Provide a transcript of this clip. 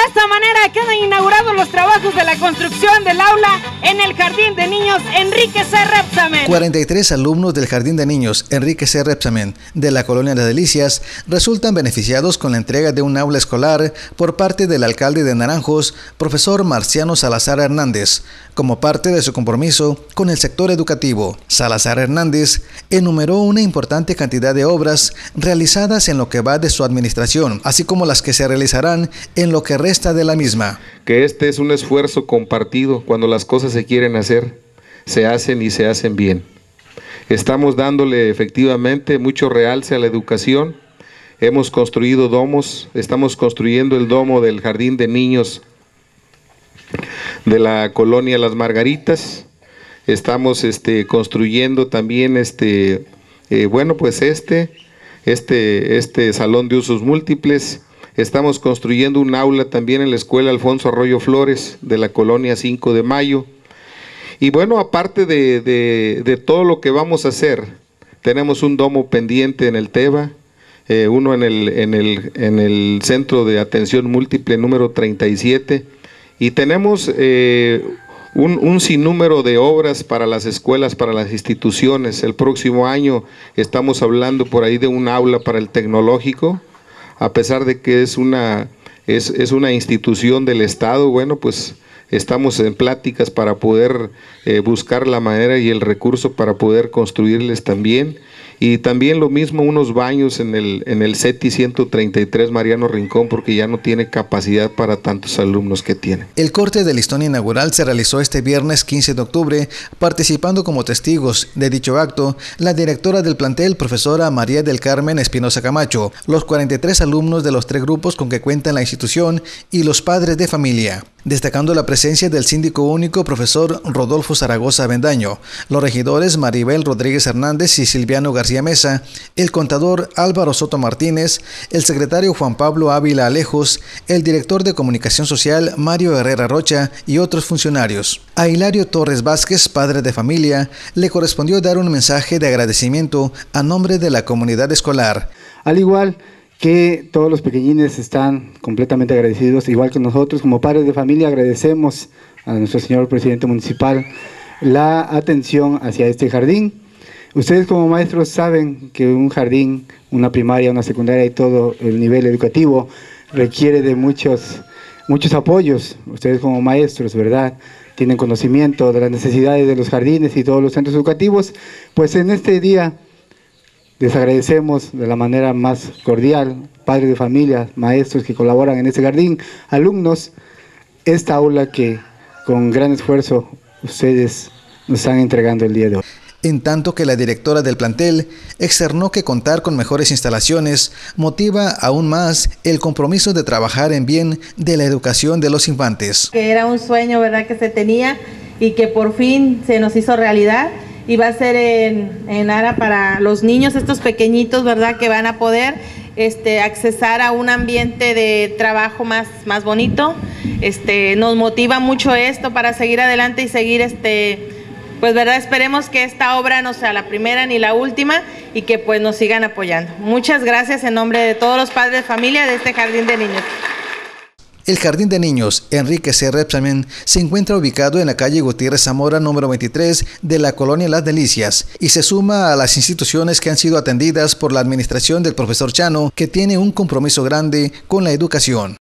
esta manera quedan inaugurados los trabajos de la construcción del aula en el Jardín de Niños Enrique C. Repsamen. 43 alumnos del Jardín de Niños Enrique C. Repsamen de la Colonia Las Delicias resultan beneficiados con la entrega de un aula escolar por parte del alcalde de Naranjos, profesor Marciano Salazar Hernández, como parte de su compromiso con el sector educativo. Salazar Hernández enumeró una importante cantidad de obras realizadas en lo que va de su administración, así como las que se realizarán en lo que resta de la misma. Que este es un esfuerzo compartido. Cuando las cosas se quieren hacer, se hacen y se hacen bien. Estamos dándole efectivamente mucho realce a la educación. Hemos construido domos, estamos construyendo el domo del Jardín de Niños de la Colonia Las Margaritas. Estamos construyendo también este salón de usos múltiples. Estamos construyendo un aula también en la escuela Alfonso Arroyo Flores de la Colonia 5 de Mayo. Y bueno, aparte de todo lo que vamos a hacer, tenemos un domo pendiente en el TEBA, uno en el Centro de Atención Múltiple número 37, y tenemos un sinnúmero de obras para las escuelas, para las instituciones. El próximo año estamos hablando por ahí de un aula para el tecnológico, a pesar de que es una institución del Estado. Bueno, pues estamos en pláticas para poder buscar la manera y el recurso para poder construirles también. Y también lo mismo, unos baños en el CETI 133 Mariano Rincón, porque ya no tiene capacidad para tantos alumnos que tiene. El corte de listón inaugural se realizó este viernes 15 de octubre, participando como testigos de dicho acto la directora del plantel, profesora María del Carmen Espinosa Camacho, los 43 alumnos de los 3 grupos con que cuenta la institución y los padres de familia, destacando la presencia del síndico único, profesor Rodolfo Zaragoza Avendaño, los regidores Maribel Rodríguez Hernández y Silviano García Mesa, el contador Álvaro Soto Martínez, el secretario Juan Pablo Ávila Alejos, el director de comunicación social Mario Herrera Rocha y otros funcionarios. A Hilario Torres Vázquez, padre de familia, le correspondió dar un mensaje de agradecimiento a nombre de la comunidad escolar. Al igual que todos los pequeñines están completamente agradecidos, igual que nosotros como padres de familia agradecemos a nuestro señor presidente municipal la atención hacia este jardín. Ustedes como maestros saben que un jardín, una primaria, una secundaria y todo el nivel educativo requiere de muchos apoyos. Ustedes como maestros, ¿verdad?, tienen conocimiento de las necesidades de los jardines y todos los centros educativos. Pues en este día les agradecemos de la manera más cordial, padres de familia, maestros que colaboran en este jardín, alumnos, esta aula que con gran esfuerzo ustedes nos están entregando el día de hoy. En tanto que la directora del plantel externó que contar con mejores instalaciones motiva aún más el compromiso de trabajar en bien de la educación de los infantes. Que era un sueño, ¿verdad?, que se tenía y que por fin se nos hizo realidad. Y va a ser en ARA para los niños, estos pequeñitos, ¿verdad?, que van a poder accesar a un ambiente de trabajo más bonito. Nos motiva mucho esto para seguir adelante y seguir, pues, ¿verdad?, esperemos que esta obra no sea la primera ni la última y que pues nos sigan apoyando. Muchas gracias en nombre de todos los padres de familia de este Jardín de Niños. El Jardín de Niños Enrique C. Repsamen se encuentra ubicado en la calle Gutiérrez Zamora número 23 de la Colonia Las Delicias y se suma a las instituciones que han sido atendidas por la administración del profesor Chano, que tiene un compromiso grande con la educación.